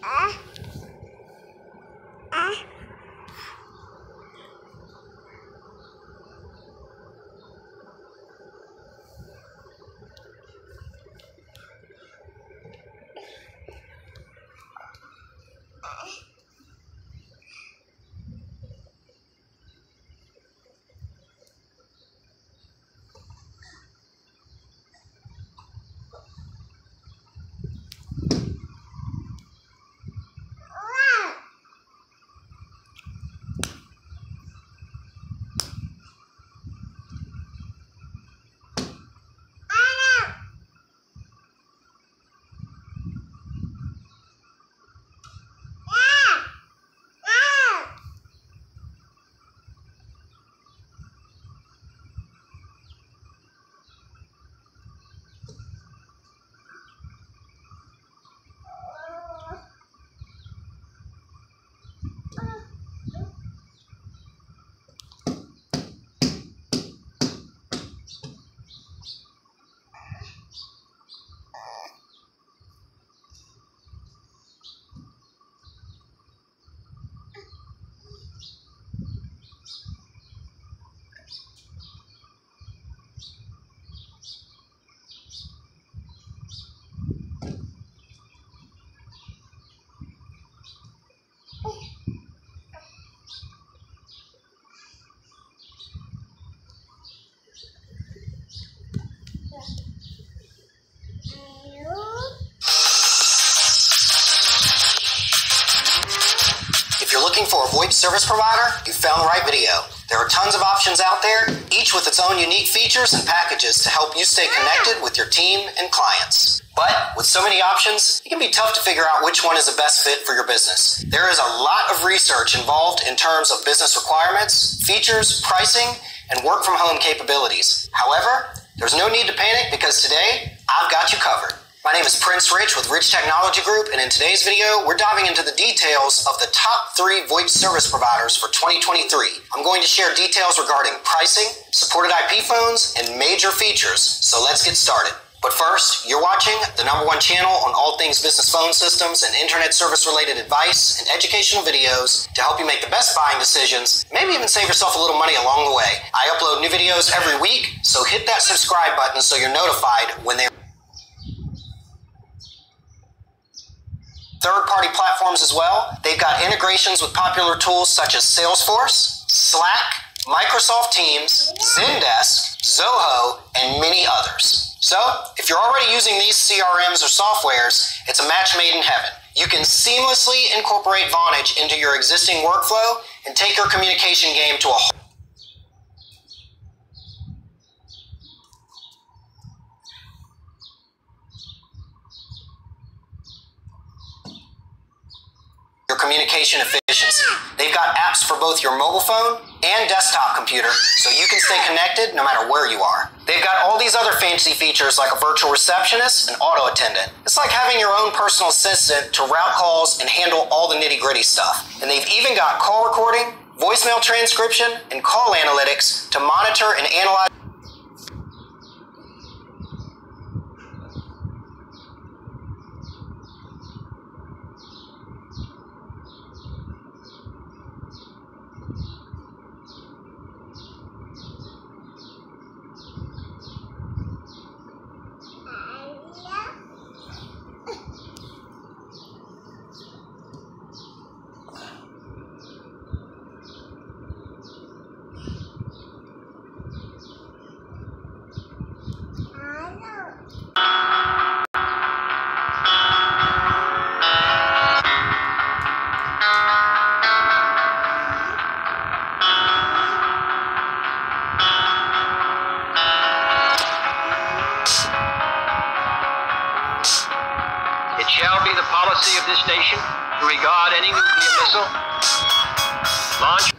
If you're looking for a VoIP service provider, you found the right video. There are tons of options out there, each with its own unique features and packages to help you stay connected with your team and clients. But with so many options, it can be tough to figure out which one is the best fit for your business. There is a lot of research involved in terms of business requirements, features, pricing, and work from home capabilities. However, there's no need to panic because today, I've got you covered. My name is Prince Rich with Rich Technology Group, and in today's video, we're diving into the details of the top 3 VoIP service providers for 2023. I'm going to share details regarding pricing, supported IP phones, and major features, so let's get started. But first, you're watching the #1 channel on all things business phone systems and internet service related advice and educational videos to help you make the best buying decisions, maybe even save yourself a little money along the way. I upload new videos every week, so hit that subscribe button so you're notified when they're third-party platforms as well. They've got integrations with popular tools such as Salesforce, Slack, Microsoft Teams, Zendesk, Zoho, and many others. So, if you're already using these CRMs or softwares, it's a match made in heaven. You can seamlessly incorporate Vonage into your existing workflow and take your communication game to a whole your communication efficiency. They've got apps for both your mobile phone and desktop computer, so you can stay connected no matter where you are. They've got all these other fancy features like a virtual receptionist and auto attendant. It's like having your own personal assistant to route calls and handle all the nitty-gritty stuff. And they've even got call recording, voicemail transcription, and call analytics to monitor and analyze shall be the policy of this nation to regard any nuclear missile launch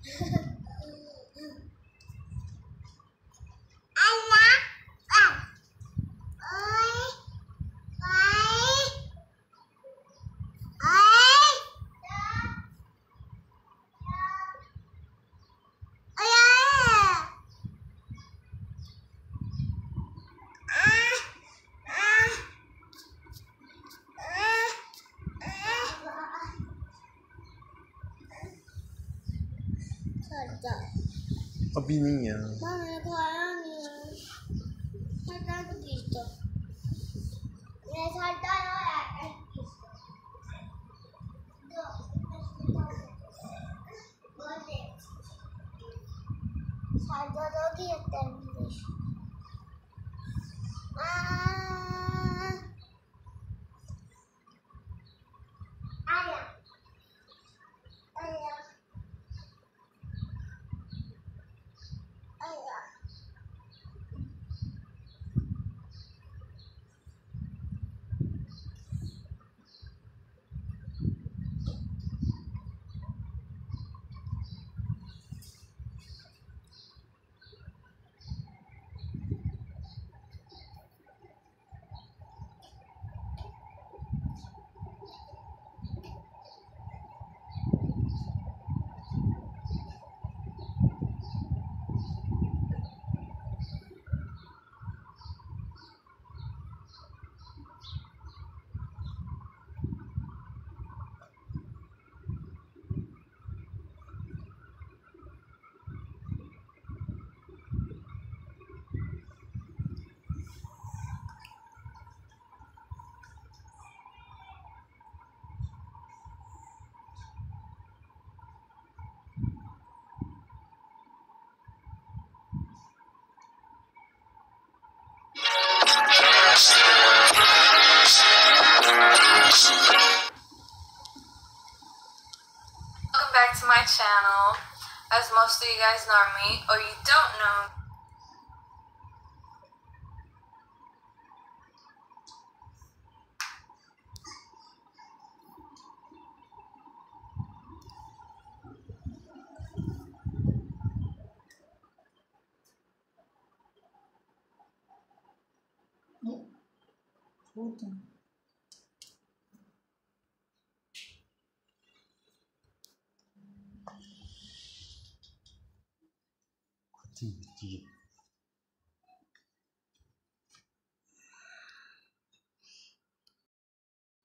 Ho binigna. Mamma, saltato visto. Mi hai saltato saltato chi è invece. Aia. Aia. Aia. Welcome back to my channel. As most of you guys know me, or you don't know, Sì.